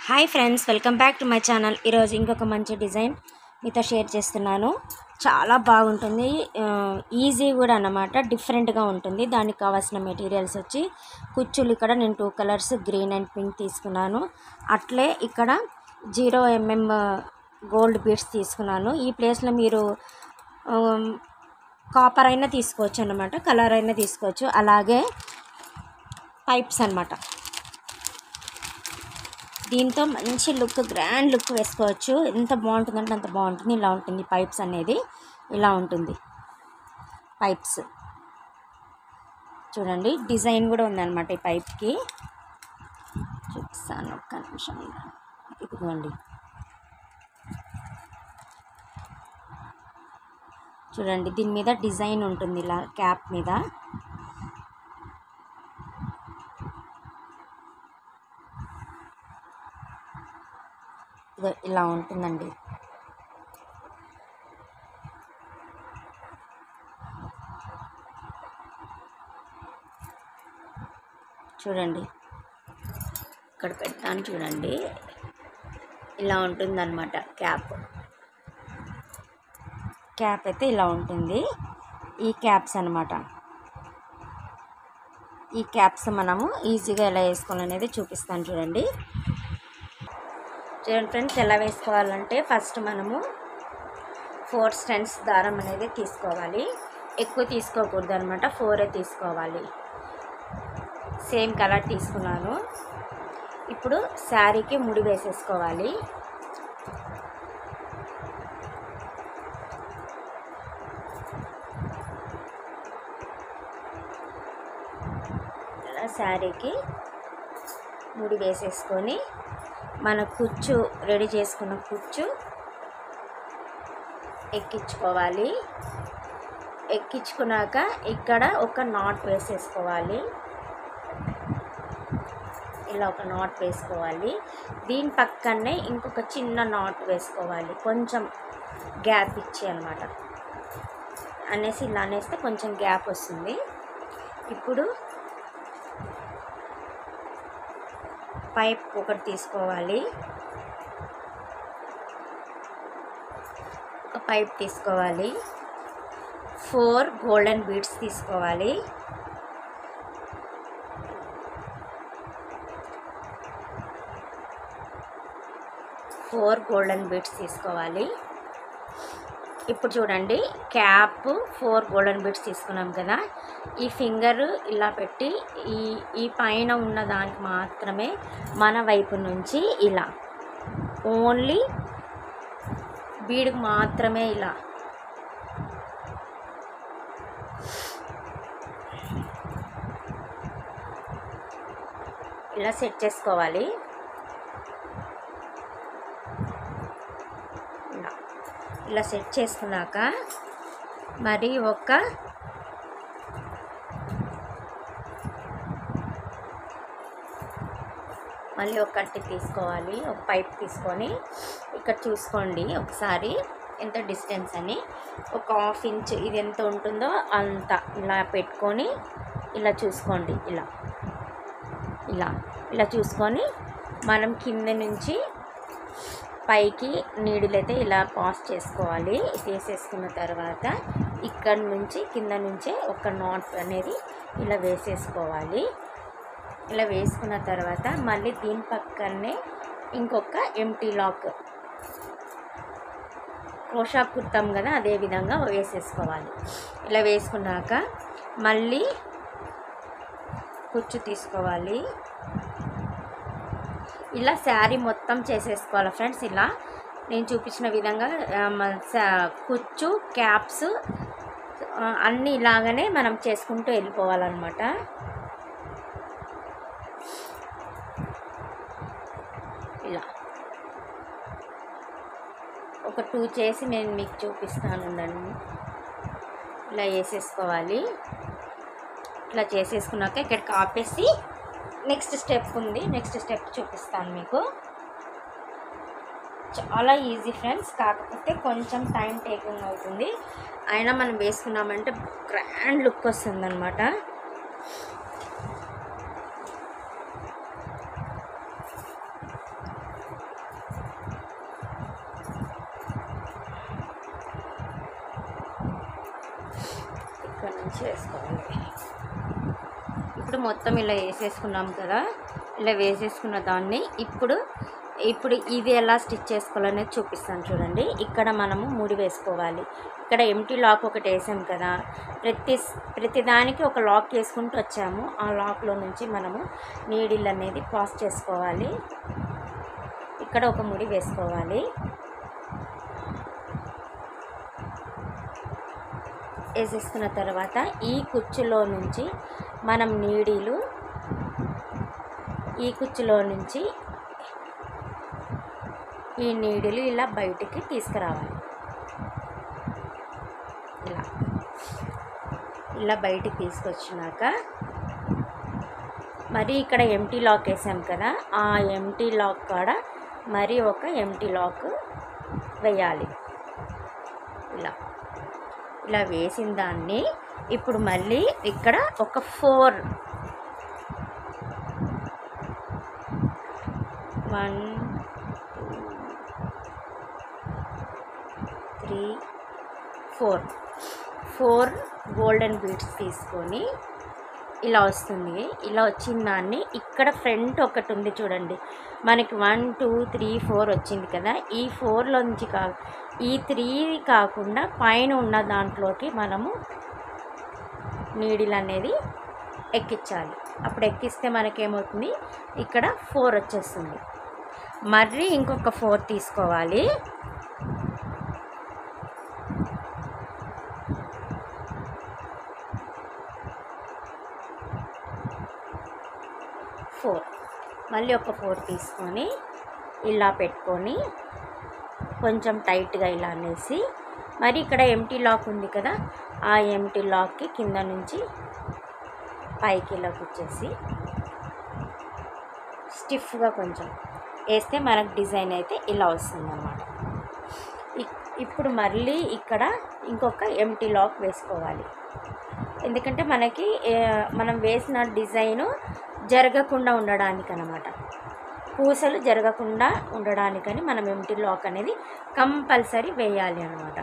Hi friends, welcome back to my channel. ఈరోజు ఇంకొక మంచి డిజైన్ మీతో షేర్ చేస్తున్నాను. చాలా బాగుంటుంది, ఈజీ కూడా అన్నమాట. డిఫరెంట్గా ఉంటుంది. దానికి కావాల్సిన మెటీరియల్స్ వచ్చి కుచ్చులు. ఇక్కడ నేను 2 కలర్స్ గ్రీన్ అండ్ పింక్ తీసుకున్నాను. అట్లే ఇక్కడ 0mm గోల్డ్ బీడ్స్ తీసుకున్నాను. ఈ ప్లేస్లో మీరు కాపర్ అయినా తీసుకోవచ్చు అన్నమాట, కలర్ అయినా తీసుకోవచ్చు. అలాగే పైప్స్ అన్నమాట. దీంతో మంచి లుక్, గ్రాండ్ లుక్ వేసుకోవచ్చు. ఎంత బాగుంటుందంటే అంత బాగుంటుంది. ఇలా ఉంటుంది పైప్స్ అనేది, ఇలా ఉంటుంది పైప్స్. చూడండి, డిజైన్ కూడా ఉందన్నమాట ఈ పైప్కి. చూపిస్తాను ఒక్క నిమిషం. ఇదిగోండి, చూడండి, దీని మీద డిజైన్ ఉంటుంది ఇలా క్యాప్ మీద. ఇలా ఉంటుందండి. చూడండి, ఇక్కడ పెడతాను చూడండి. ఇలా ఉంటుందన్నమాట క్యాప్. క్యాప్ అయితే ఇలా ఉంటుంది. ఈ క్యాప్స్ అన్నమాట. ఈ క్యాప్స్ మనము ఈజీగా ఎలా వేసుకోవాలనేది చూపిస్తాను చూడండి. చూడండి ఫ్రెండ్స్, ఎలా వేసుకోవాలంటే ఫస్ట్ మనము 4 స్ట్రాండ్స్ దారం అనేది తీసుకోవాలి. ఎక్కువ తీసుకోకూడదు అనమాట, 4 తీసుకోవాలి. సేమ్ కలర్ తీసుకున్నాను. ఇప్పుడు శారీకి ముడి వేసేసుకోవాలి. ఇలా శారీకి ముడి వేసేసుకొని మన కుచ్చు, రెడీ చేసుకున్న కుచ్చు ఎక్కించుకోవాలి. ఎక్కించుకున్నాక ఇక్కడ ఒక నాట్ వేసేసుకోవాలి. ఇలా ఒక నాట్ వేసుకోవాలి. దీని పక్కనే ఇంకొక చిన్న నాట్ వేసుకోవాలి, కొంచెం గ్యాప్ ఇచ్చి అన్నమాట. అనేసి ఇలా అనేస్తే కొంచెం గ్యాప్ వస్తుంది. ఇప్పుడు పైప్ ఒకటి తీసుకోవాలి. ఒక పైప్ తీసుకోవాలి. 4 గోల్డెన్ బీడ్స్ తీసుకోవాలి. ఇప్పుడు చూడండి, క్యాప్ 4 గోల్డెన్ బీడ్స్ తీసుకున్నాం కదా. ఈ ఫింగర్ ఇలా పెట్టి ఈ పైన ఉన్న దానికి మాత్రమే మన వైపు నుంచి ఇలా, ఓన్లీ బీడ్కి మాత్రమే ఇలా సెట్ చేసుకోవాలి. ఇలా సెట్ చేసుకున్నాక మరి మళ్ళీ ఒకటి తీసుకోవాలి. ఒక పైప్ తీసుకొని ఇక్కడ చూసుకోండి ఒకసారి ఎంత డిస్టెన్స్ అని. ఒక 1/2 ఇంచ్ ఇది ఎంత ఉంటుందో అంత ఇలా పెట్టుకొని ఇలా చూసుకోండి. ఇలా చూసుకొని మనం కింద నుంచి పైకి నీడిల్ అయితే ఇలా పాస్ చేసుకోవాలి. వేసేసుకున్న తర్వాత ఇక్కడ నుంచి కింద నుంచే ఒక నాట్ అనేది ఇలా వేసేసుకోవాలి. ఇలా వేసుకున్న తర్వాత మళ్ళీ దీని పక్కనే ఇంకొక ఎంటీ లాక్ క్రోషా కుడతాం కదా, అదే విధంగా వేసేసుకోవాలి. ఇలా వేసుకున్నాక మళ్ళీ కుచ్చు తీసుకోవాలి. ఇలా శారీ మొత్తం చేసేసుకోవాలి ఫ్రెండ్స్. ఇలా నేను చూపించిన విధంగా కుచ్చు, క్యాప్స్ అన్నీ ఇలాగనే మనం చేసుకుంటూ వెళ్ళిపోవాలన్నమాట. ఇలా ఒక 2 చేసి నేను మీకు చూపిస్తాను ఉండండి. ఇలా వేసేసుకోవాలి. ఇలా చేసేసుకున్నాక ఇక్కడికి ఆపేసి నెక్స్ట్ స్టెప్ ఉంది, నెక్స్ట్ స్టెప్ చూపిస్తాను మీకు. చాలా ఈజీ ఫ్రెండ్స్, కాకపోతే కొంచెం టైం టేకింగ్ అవుతుంది. అయినా మనం వేసుకున్నామంటే గ్రాండ్ లుక్ వస్తుంది అన్నమాట. ఇక్కడ నుంచి వేసుకోవాలి. ఇప్పుడు మొత్తం ఇలా వేసేసుకున్నాం కదా, ఇలా వేసేసుకున్న దాన్ని ఇప్పుడు ఇది ఎలా స్టిచ్ చేసుకోవాలనేది చూపిస్తాను చూడండి. ఇక్కడ మనము ముడి వేసుకోవాలి. ఇక్కడ ఎంటీ లాక్ ఒకటి వేసాం కదా, ప్రతిదానికి ఒక లాక్ వేసుకుంటూ వచ్చాము. ఆ లాక్లో నుంచి మనము నీడిల్ అనేది పాస్ చేసుకోవాలి. ఇక్కడ ఒక ముడి వేసుకోవాలి. వేసేసుకున్న తర్వాత ఈ కుచ్చులో నుంచి మనం నీడిలు ఇలా బయటికి తీసుకురావాలి. ఇలా బయటికి తీసుకొచ్చినాక మరి ఇక్కడ ఎంటీ లాక్ వేసాం కదా, ఆ ఎంటీ లాక్ కాడ మరి ఒక ఎంటీ లాక్ వేయాలి. ఇలా వేసిన దాన్ని ఇప్పుడు మళ్ళీ ఇక్కడ ఒక 4 1 2 3 4 గోల్డెన్ బీడ్స్ తీసుకొని ఇలా వస్తుంది. ఇలా వచ్చిన దాన్ని ఇక్కడ ఫ్రంట్ ఒకటి ఉంది చూడండి, మనకి 1 2 3 4 వచ్చింది కదా, ఈ 4లో నుంచి ఈ 3 కాకుండా పైన ఉన్న దాంట్లోకి మనము నీడిల్ అనేది ఎక్కించాలి. అప్పుడు ఎక్కిస్తే మనకేమవుతుంది, ఇక్కడ 4 వచ్చేస్తుంది. మళ్ళీ ఇంకొక 4 తీసుకోవాలి. మళ్ళీ ఒక 4 తీసుకొని ఇలా పెట్టుకొని కొంచెం టైట్గా ఇలా అనేసి మరి ఇక్కడ ఎంటీ లాక్ ఉంది కదా, ఆ ఎంటీ లాక్కి కింద నుంచి పైకి ఇలా కూర్చేసి స్టిఫ్గా కొంచెం వేస్తే మనకు డిజైన్ అయితే ఇలా వస్తుందన్నమాట. ఇప్పుడు మళ్ళీ ఇక్కడ ఇంకొక ఎంటీ లాక్ వేసుకోవాలి. ఎందుకంటే మనకి మనం వేసిన డిజైను జరగకుండా ఉండడానికి అన్నమాట, పూసలు జరగకుండా ఉండడానికని మనం ఎంటీ లాక్ అనేది కంపల్సరీ వేయాలి అన్నమాట.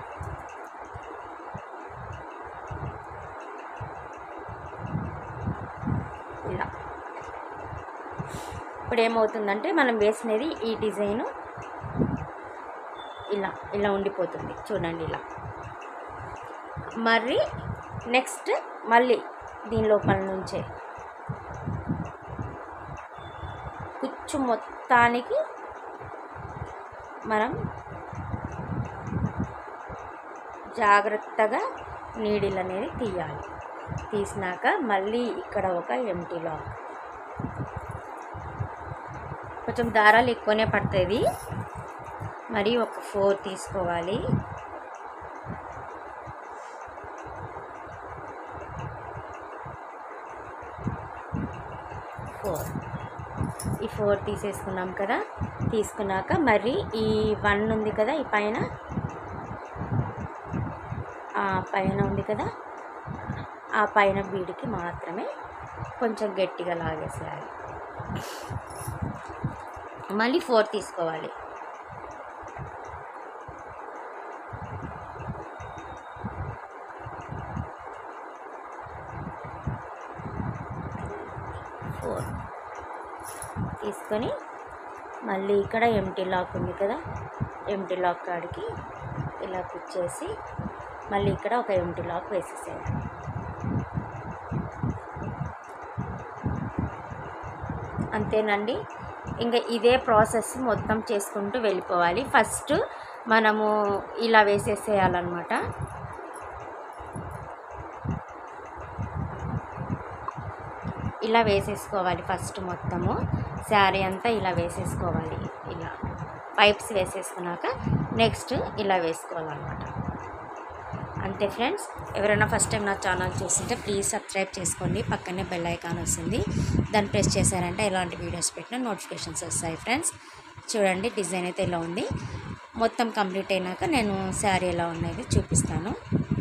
ఇలా ఇప్పుడు ఏమవుతుందంటే మనం వేసినది ఈ డిజైను ఇలా ఉండిపోతుంది చూడండి. ఇలా మరి నెక్స్ట్ మళ్ళీ దీని లోపల నుంచే కుచ్చు మొత్తానికి మనం జాగ్రత్తగా నీడిల్ అనేది తీయాలి. తీసినాక మళ్ళీ ఇక్కడ ఒక ఎంటీ లాక్, కొంచెం దారాలు ఎక్కువనే పడుతుంది. మరి ఒక 4 తీసుకోవాలి. ఈ 4 తీసేసుకున్నాం కదా, తీసుకున్నాక మరి ఈ 1 ఉంది కదా, ఈ పైన ఉంది కదా, ఆ పైన బీడికి మాత్రమే కొంచెం గట్టిగా లాగేసేయాలి. మళ్ళీ 4 తీసుకోవాలి. తీసుకొని మళ్ళీ ఇక్కడ ఎంటీ లాక్ ఉంది కదా, ఎంటీ లాక్ కాడికి ఇలా కుచ్చేసి మళ్ళీ ఇక్కడ ఒక ఎంటీ లాక్ వేసేసేయాలి. అంతేనండి. ఇంకా ఇదే ప్రాసెస్ మొత్తం చేసుకుంటూ వెళ్ళిపోవాలి. ఫస్ట్ మనము ఇలా వేసేసేయాలన్నమాట. ఇలా వేసేసుకోవాలి. ఫస్ట్ మొత్తము శారీ అంతా ఇలా వేసేసుకోవాలి. ఇలా పైప్స్ వేసేసుకున్నాక నెక్స్ట్ ఇలా వేసుకోవాలన్నమాట. అంతే ఫ్రెండ్స్. ఎవరైనా ఫస్ట్ టైం నా ఛానల్ చూస్తుంటే ప్లీజ్ సబ్స్క్రైబ్ చేసుకోండి. పక్కనే బెల్ ఐకాన్ వస్తుంది, దాన్ని ప్రెస్ చేశారంటే ఎలాంటి వీడియోస్ పెట్టినా నోటిఫికేషన్స్ వస్తాయి ఫ్రెండ్స్. చూడండి డిజైన్ అయితే ఇలా ఉంది. మొత్తం కంప్లీట్ అయినాక నేను శారీ ఎలా ఉన్నది చూపిస్తాను.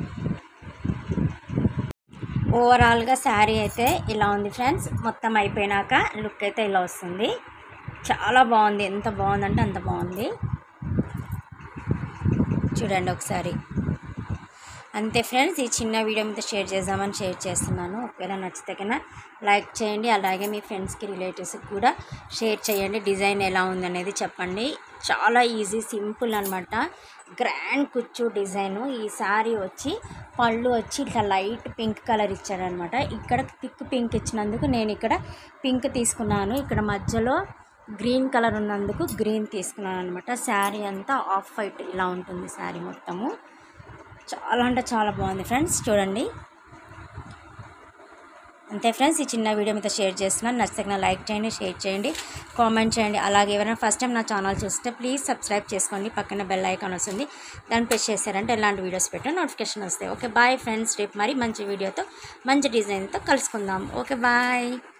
ఓవరాల్గా శారీ అయితే ఇలా ఉంది ఫ్రెండ్స్. మొత్తం అయిపోయినాక లుక్ అయితే ఇలా వస్తుంది. చాలా బాగుంది. ఎంత బాగుందంటే అంత బాగుంది. చూడండి ఒకసారి. అంతే ఫ్రెండ్స్, ఈ చిన్న వీడియో మీతో షేర్ చేస్తున్నాను. ఒకవేళ నచ్చితే కన్నా లైక్ చేయండి, అలాగే మీ ఫ్రెండ్స్కి రిలేటివ్స్కి కూడా షేర్ చేయండి. డిజైన్ ఎలా ఉందనేది చెప్పండి. చాలా ఈజీ, సింపుల్ అనమాట. గ్రాండ్ కుచ్చు డిజైను. ఈ శారీ వచ్చి పళ్ళు వచ్చి ఇట్లా లైట్ పింక్ కలర్ ఇచ్చారనమాట. ఇక్కడ థిక్ పింక్ ఇచ్చినందుకు నేను ఇక్కడ పింక్ తీసుకున్నాను. ఇక్కడ మధ్యలో గ్రీన్ కలర్ ఉన్నందుకు గ్రీన్ తీసుకున్నాను అనమాట. శారీ అంతా ఆఫ్ వైట్ ఇలా ఉంటుంది శారీ మొత్తము. చాలా అంటే చాలా బాగుంది ఫ్రెండ్స్, చూడండి. అంతే ఫ్రెండ్స్, ఈ చిన్న వీడియో మీతో షేర్ చేస్తున్నాను. నచ్చితే లైక్ చేయండి, షేర్ చేయండి, కామెంట్ చేయండి. అలాగే ఎవరైనా ఫస్ట్ టైం నా ఛానల్ చూస్తే ప్లీజ్ సబ్స్క్రైబ్ చేసుకోండి. పక్కన బెల్ ఐకాన్ వస్తుంది, దాన్ని ప్రెస్ చేశారంటే ఎలాంటి వీడియోస్ పెట్టో నోటిఫికేషన్ వస్తాయి. ఓకే బాయ్ ఫ్రెండ్స్, రేపు మరి మంచి వీడియోతో మంచి డిజైన్తో కలుసుకుందాం. Okay bye.